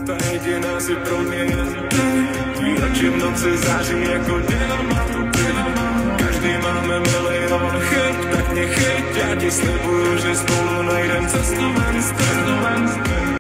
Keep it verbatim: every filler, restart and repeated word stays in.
ta jediná si pro mě jen ty. Tvý oči v noci září jako diamanty. Každý máme milion chyb, tak mě chyť. Já ti slibuju, že spolu najdem cestu ven z